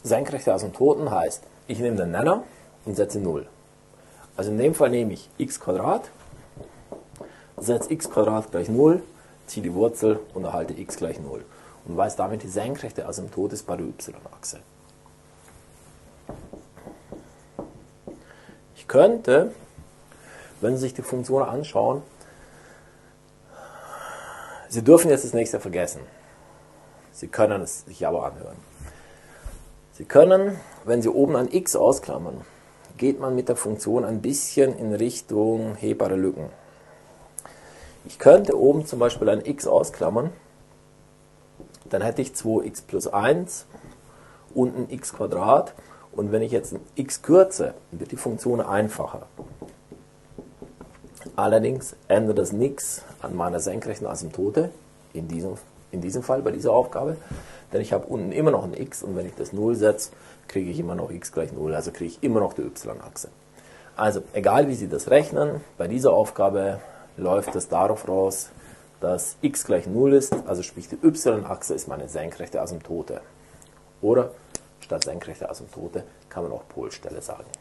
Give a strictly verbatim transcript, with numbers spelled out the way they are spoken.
Senkrechte Asymptoten heißt, ich nehme den Nenner und setze null. Also in dem Fall nehme ich x Quadrat, setze x Quadrat gleich null, ziehe die Wurzel und erhalte x gleich null. Und weiß damit, die senkrechte Asymptote ist bei der y-Achse. Ich könnte, wenn Sie sich die Funktion anschauen, Sie dürfen jetzt das nächste vergessen. Sie können es sich aber anhören. Sie können, wenn Sie oben ein x ausklammern, geht man mit der Funktion ein bisschen in Richtung hebbare Lücken. Ich könnte oben zum Beispiel ein x ausklammern, dann hätte ich zwei x plus eins, unten x Quadrat, und wenn ich jetzt ein x kürze, wird die Funktion einfacher. Allerdings ändert das nichts an meiner senkrechten Asymptote, in diesem, in diesem Fall, bei dieser Aufgabe, denn ich habe unten immer noch ein x und wenn ich das null setze, kriege ich immer noch x gleich null, also kriege ich immer noch die y-Achse. Also egal wie Sie das rechnen, bei dieser Aufgabe läuft es darauf raus, dass x gleich null ist, also sprich die y-Achse ist meine senkrechte Asymptote. Oder statt senkrechte Asymptote kann man auch Polstelle sagen.